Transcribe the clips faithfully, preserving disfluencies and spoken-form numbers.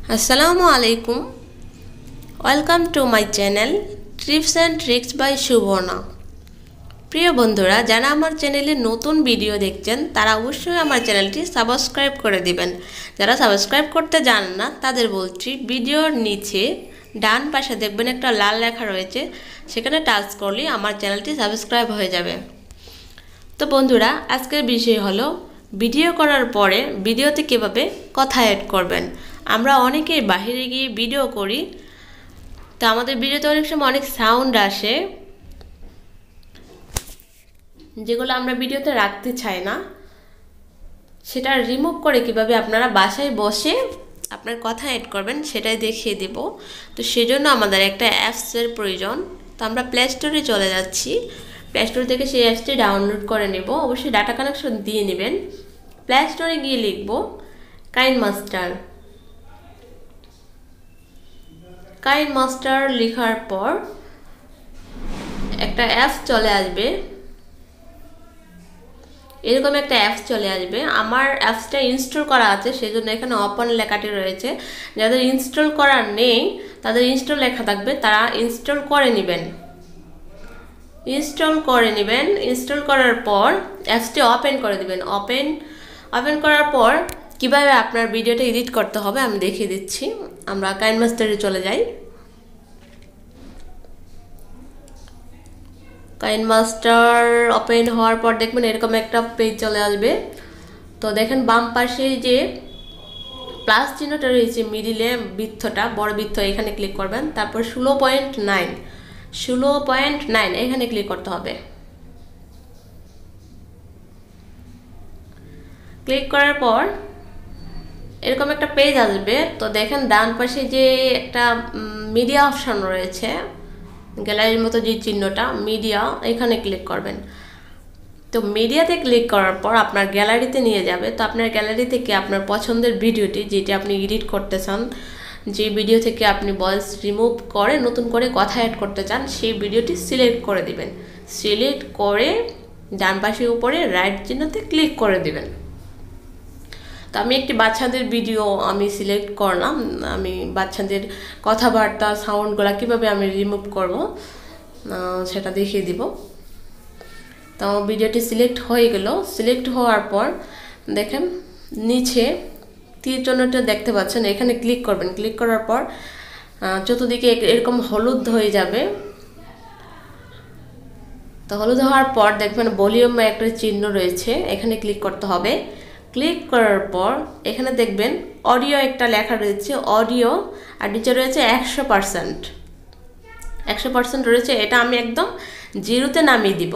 Assalamu alaikum. Welcome to my channel Tips and Tricks by Shubhana. প্রিয় বন্ধুরা, যারা আমার চ্যানেলে নতুন ভিডিও দেখছেন তারা অবশ্যই আমার চ্যানেলটি সাবস্ক্রাইব করে দিবেন। যারা সাবস্ক্রাইব করতে জানেন না তাদের বলছি, ভিডিওর নিচে ডান পাশে দেখবেন একটা লাল লেখা রয়েছে, সেখানে টাচ করলে আমার চ্যানেলটি সাবস্ক্রাইব হয়ে যাবে। তো বন্ধুরা, আজকের বিষয় হলো ভিডিও করার পরে ভিডিওতে কিভাবে কথা অ্যাড করবেন। আমরা অনেকেই বাইরে গিয়ে ভিডিও করি, তো আমাদের ভিডিওতে অনেক সময় অনেক সাউন্ড আসে যেগুলো আমরা ভিডিওতে রাখতে চাই না। সেটা রিমুভ করে কিভাবে আপনারা বাসায় বসে আপনার কথা অ্যাড করবেন সেটাই দেখিয়ে দেব। তো সেজন্য আমাদের একটা অ্যাপসের প্রয়োজন। তো আমরা প্লে স্টোরে চলে যাচ্ছি। প্লে স্টোর থেকে সেই অ্যাপসটি ডাউনলোড করে নেব। অবশ্যই ডাটা কানেকশন দিয়ে নেবেন। প্লে স্টোরে গিয়ে লিখব কাইনমাস্টার। কাইনমাস্টার লেখার পর একটা অ্যাপস চলে আসবে, এরকম একটা অ্যাপস চলে আসবে। আমার অ্যাপসটা ইনস্টল করা আছে, সেজন্য এখানে ওপেন লেখাটি রয়েছে। যাদের ইনস্টল করা নেই তাদের ইনস্টল লেখা থাকবে, তারা ইনস্টল করে নেবেন। ইনস্টল করে নেবেন ইনস্টল করার পর অ্যাপসটি ওপেন করে দিবেন। ওপেন ওপেন করার পর কিভাবে আপনার ভিডিওটা এডিট করতে হবে আমি দেখিয়ে দিচ্ছি। আমরা কাইনমাস্টারে চলে যাই। কাইনমাস্টার ওপেন হওয়ার পর দেখবেন এরকম একটা পেজ চলে আসবে। তো দেখেন বাম পাশে যে প্লাস চিহ্নটা রয়েছে, মিডিলে বৃত্তটা, বড় বৃত্ত, এখানে ক্লিক করবেন। তারপর ষোলো পয়েন্ট নাইন ষোলো পয়েন্ট নাইন এখানে ক্লিক করতে হবে। ক্লিক করার পর এরকম একটা পেজ আসবে। তো দেখেন ডান পাশে যে একটা মিডিয়া অপশন রয়েছে, গ্যালারির মতো যে চিহ্নটা, মিডিয়া, এখানে ক্লিক করবেন। তো মিডিয়াতে ক্লিক করার পর আপনার গ্যালারিতে নিয়ে যাবে। তো আপনার গ্যালারি থেকে আপনার পছন্দের ভিডিওটি, যেটি আপনি এডিট করতে চান, যে ভিডিও থেকে আপনি ভয়েস রিমুভ করে নতুন করে কথা অ্যাড করতে চান, সেই ভিডিওটি সিলেক্ট করে দিবেন। সিলেক্ট করে ডান পাশে উপরে রাইট চিহ্নতে ক্লিক করে দিবেন। তো আমি একটি বাচ্চাদের ভিডিও আমি সিলেক্ট করলাম। আমি বাচ্চাদের কথাবার্তা সাউন্ডগুলো কীভাবে আমি রিমুভ করব সেটা দেখিয়ে দিব। তো ভিডিওটি সিলেক্ট হয়ে গেল। সিলেক্ট হওয়ার পর দেখেন নিচে তীর চিহ্নটা দেখতে পাচ্ছেন, এখানে ক্লিক করবেন। ক্লিক করার পর চতুর্দিকে এরকম হলুদ হয়ে যাবে। তো হলুদ হওয়ার পর দেখবেন ভলিউমে একটা চিহ্ন রয়েছে, এখানে ক্লিক করতে হবে। ক্লিক করার পর এখানে দেখবেন অডিও একটা লেখা রয়েছে, অডিও, আর নিচে রয়েছে একশো পার্সেন্ট একশো পার্সেন্ট রয়েছে। এটা আমি একদম জিরোতে নামিয়ে দিব।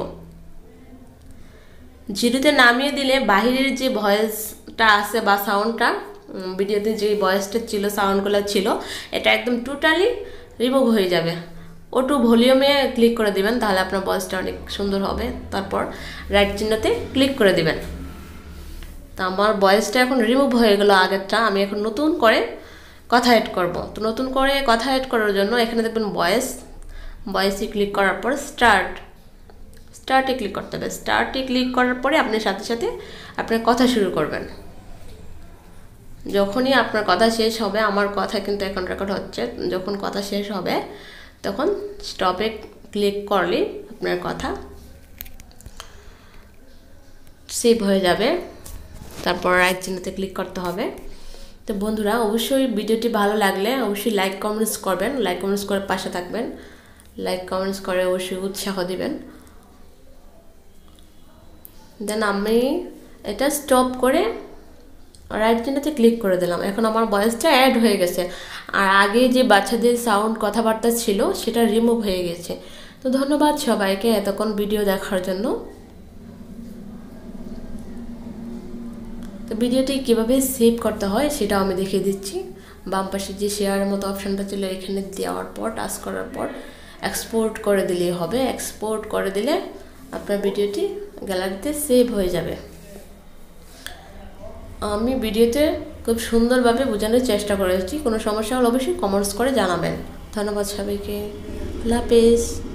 জিরোতে নামিয়ে দিলে বাহিরের যে ভয়েসটা আছে বা সাউন্ডটা, ভিডিওতে যে ভয়েসটা ছিল, সাউন্ডগুলো ছিল, এটা একদম টোটালি রিমুভ হয়ে যাবে। ওটু ভলিউমে ক্লিক করে দিবেন, তাহলে আপনার ভয়েসটা অনেক সুন্দর হবে। তারপর রাইট চিহ্নতে ক্লিক করে দিবেন। তো আমার ভয়েসটা এখন রিমুভ হয়ে গেল আগেরটা। আমি এখন নতুন করে কথা অ্যাড করব। তো নতুন করে কথা অ্যাড করার জন্য এখানে দেখবেন ভয়েস, ভয়েসে ক্লিক করার পর স্টার্ট স্টার্টে ক্লিক করতে হবে। স্টার্টে ক্লিক করার পরে আপনি সাথে সাথে আপনার কথা শুরু করবেন। যখনই আপনার কথা শেষ হবে, আমার কথা কিন্তু এখন রেকর্ড হচ্ছে, যখন কথা শেষ হবে তখন স্টপে ক্লিক করলে আপনার কথা সেভ হয়ে যাবে। তারপর রাইট চিহ্নতে ক্লিক করতে হবে। তো বন্ধুরা, অবশ্যই ভিডিওটি ভালো লাগলে অবশ্যই লাইক কমেন্টস করবেন। লাইক কমেন্টস করে পাশে থাকবেন। লাইক কমেন্টস করে অবশ্যই উৎসাহ দিবেন। দেন আমি এটা স্টপ করে রাইট চিহ্নতে ক্লিক করে দিলাম। এখন আমার ভয়েসটা অ্যাড হয়ে গেছে, আর আগে যে বাচ্চাদের সাউন্ড কথাবার্তা ছিল সেটা রিমুভ হয়ে গেছে। তো ধন্যবাদ সবাইকে এতক্ষণ ভিডিও দেখার জন্য। তো ভিডিওটি কীভাবে সেভ করতে হয় সেটাও আমি দেখিয়ে দিচ্ছি। বাম পাশে যে শেয়ারের মতো অপশানটা ছিল, এখানে দেওয়ার পর টাচ করার পর এক্সপোর্ট করে দিলেই হবে। এক্সপোর্ট করে দিলে আপনার ভিডিওটি গ্যালারিতে সেভ হয়ে যাবে। আমি ভিডিওতে খুব সুন্দরভাবে বোঝানোর চেষ্টা করেছি। কোনো সমস্যা হলে অবশ্যই কমেন্টস করে জানাবেন। ধন্যবাদ সবাইকে। আল্লাহ হাফেজ।